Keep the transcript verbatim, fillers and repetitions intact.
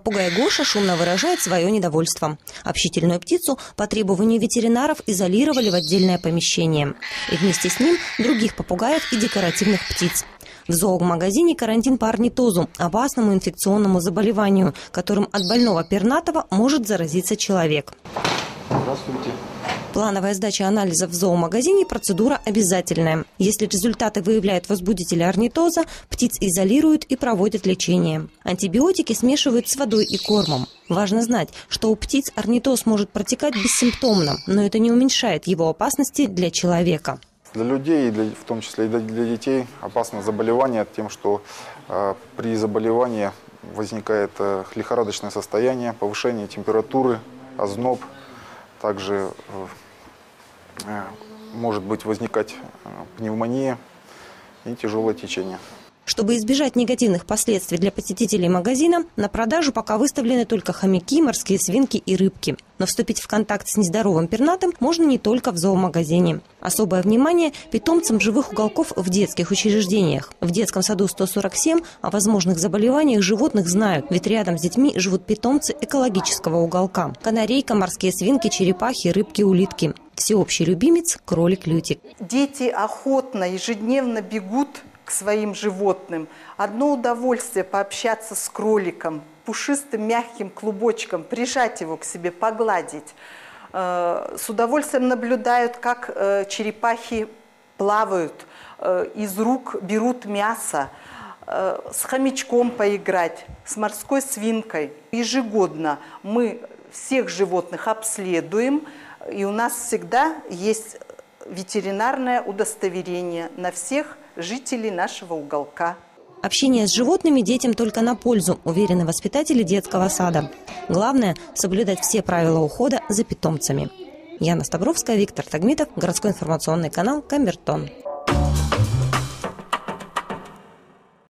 Попугай Гоша шумно выражает свое недовольство. Общительную птицу по требованию ветеринаров изолировали в отдельное помещение. И вместе с ним других попугаев и декоративных птиц. В зоомагазине карантин по орнитозу, опасному инфекционному заболеванию, которым от больного пернатого может заразиться человек. Здравствуйте. Плановая сдача анализов в зоомагазине – процедура обязательная. Если результаты выявляют возбудители орнитоза, птиц изолируют и проводят лечение. Антибиотики смешивают с водой и кормом. Важно знать, что у птиц орнитоз может протекать бессимптомно, но это не уменьшает его опасности для человека. Для людей, для, в том числе и для детей, опасно заболевание тем, что э, при заболевании возникает э, лихорадочное состояние, повышение температуры, озноб. Также э, может быть возникать э, пневмония и тяжелое течение. Чтобы избежать негативных последствий для посетителей магазина, на продажу пока выставлены только хомяки, морские свинки и рыбки. Но вступить в контакт с нездоровым пернатым можно не только в зоомагазине. Особое внимание питомцам живых уголков в детских учреждениях. В детском саду сто сорок семь о возможных заболеваниях животных знают, ведь рядом с детьми живут питомцы экологического уголка. Канарейка, морские свинки, черепахи, рыбки, улитки. Всеобщий любимец – кролик Лютик. Дети охотно, ежедневно бегут к своим животным. Одно удовольствие пообщаться с кроликом, пушистым мягким клубочком, прижать его к себе, погладить. С удовольствием наблюдают, как черепахи плавают, из рук берут мясо, с хомячком поиграть, с морской свинкой. Ежегодно мы всех животных обследуем, и у нас всегда есть ветеринарное удостоверение на всех жителей нашего уголка. Общение с животными детям только на пользу, уверены воспитатели детского сада. Главное – соблюдать все правила ухода за питомцами. Яна Стабровская, Виктор Тагмитов, городской информационный канал «Камертон».